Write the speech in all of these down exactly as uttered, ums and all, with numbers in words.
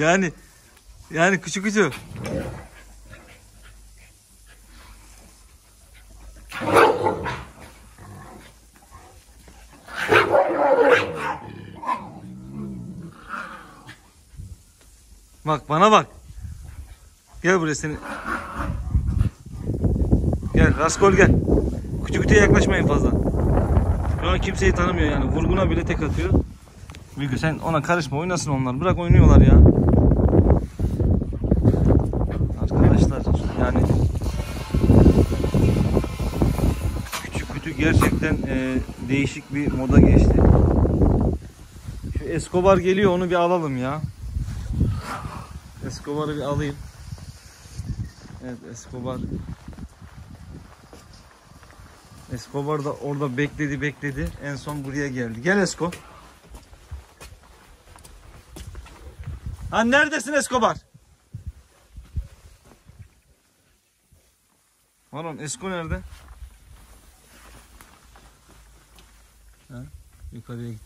Yani yani küçük küçük. Bak bana bak. Gel buraya seni. Gel Raskol gel. Küçük kütüye yaklaşmayın fazla. Şu an kimseyi tanımıyor yani. Vurguna bile tek atıyor. Bilgi sen ona karışma, oynasın onlar. Bırak oynuyorlar ya. Arkadaşlar yani küçük kütük gerçekten e, değişik bir moda geçti. Şu Escobar geliyor, onu bir alalım ya. Escobar'ı bir alayım. Evet Escobar. Escobar da orada bekledi bekledi. En son buraya geldi. Gel Esko. Ha neredesin Escobar? Varan Esko nerede? Ha, yukarıya git.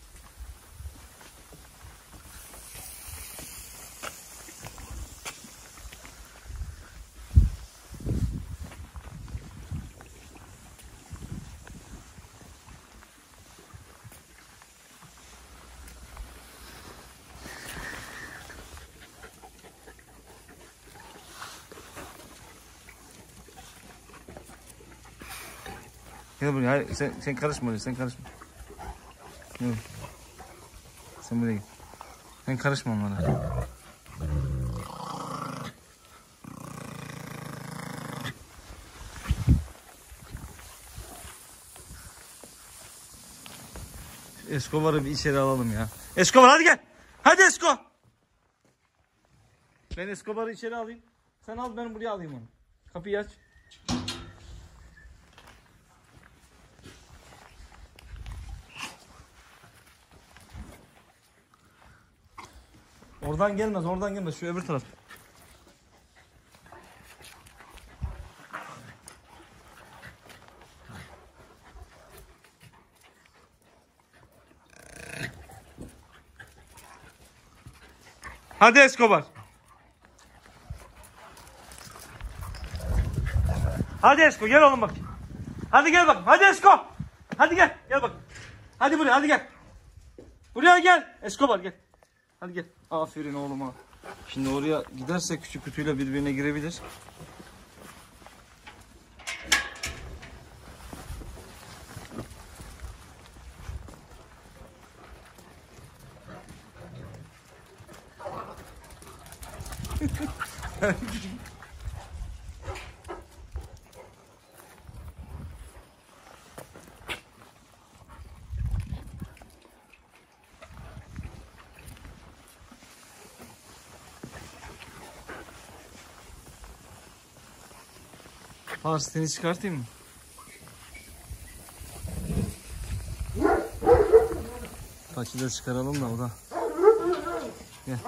Gel buraya. Hayır, sen, sen karışma oraya. Sen karışma. Gel. Sen buraya git. Sen karışma onlara. Escobar'ı bir içeri alalım ya. Escobar hadi gel. Hadi Esko. Ben Escobar'ı içeri alayım. Sen al, ben buraya alayım onu. Kapıyı aç. Oradan gelmez, oradan gelmez. Şu öbür taraf. Hadi Escobar. Hadi Esko gel oğlum bak. Hadi gel bak. Hadi Esko. Hadi gel. Gel bak. Hadi buraya, hadi gel. Buraya gel. Escobar gel. Hadi gel. Aferin oğluma. Şimdi oraya giderse küçük kutuyla birbirine girebilir. Pars seni çıkartayım mı? Paçı da çıkaralım da o da. Gel.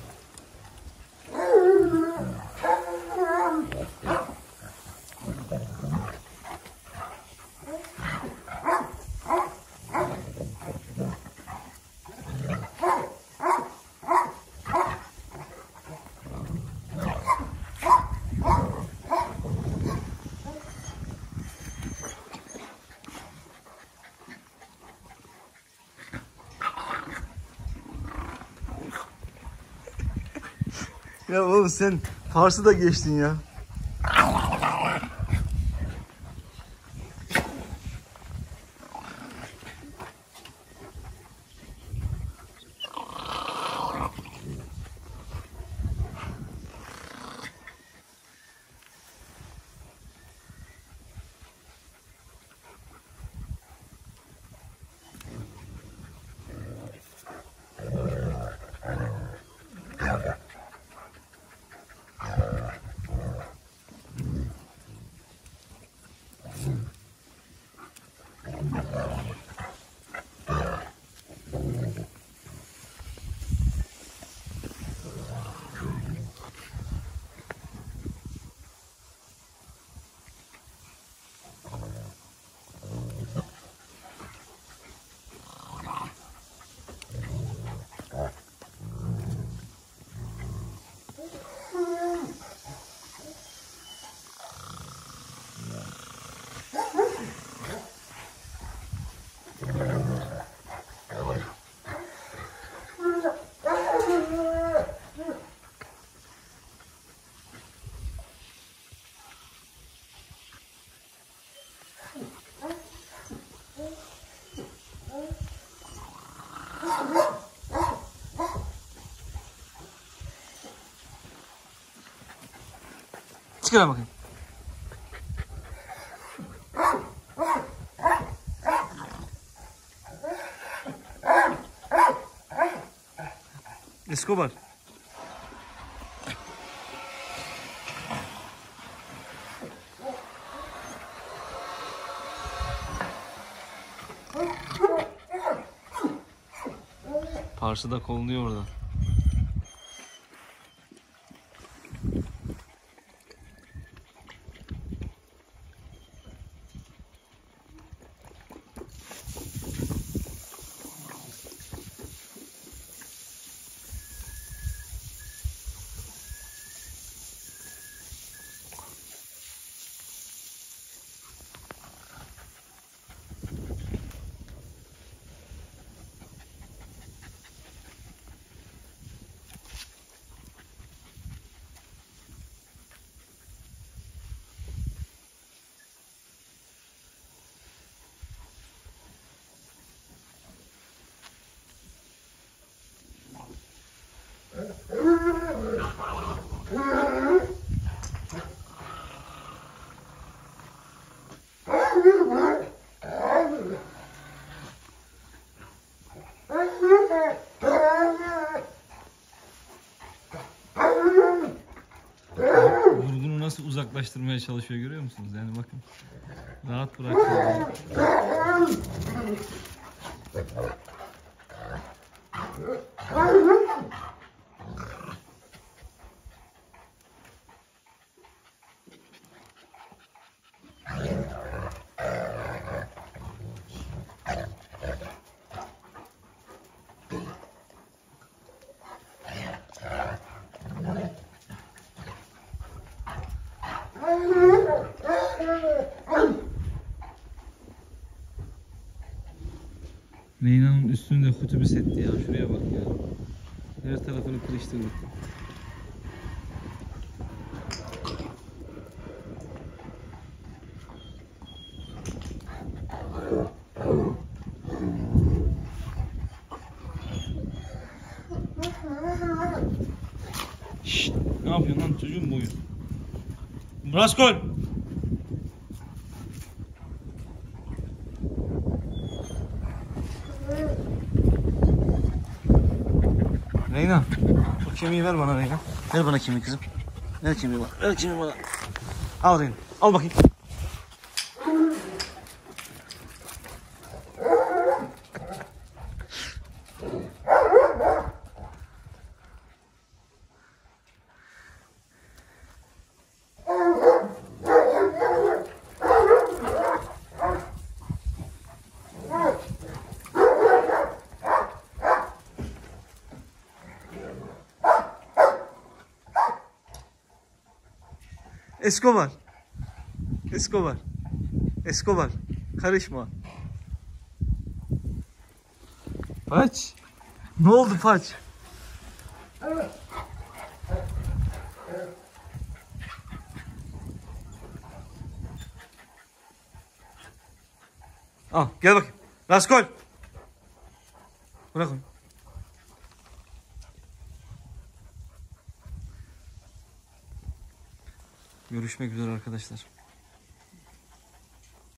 Ya oğlum sen Pars'ı da geçtin ya. Maskara bakayım. Escobar. Parsı da kolluyor orada. Vurgunu nasıl uzaklaştırmaya çalışıyor görüyor musunuz? Yani bakın. Rahat bırakıyor. Leyna'nın üstünü de hutubis etti ya. Şuraya bak ya. Her tarafını kırıştırdık. Şşt, ne yapıyorsun lan çocuğun boyu? Raskol! Leyna, o kemiği ver bana Leyna. Ver bana kemiği kızım. Ver kemiği bana. Ver kemiği bana. Al Leyna. Al bakayım. Escobar. Escobar. Escobar. Karışma. Paç. Ne oldu Paç? Al gel bakayım. Raskol. Bırak onu. Görüşmek üzere arkadaşlar.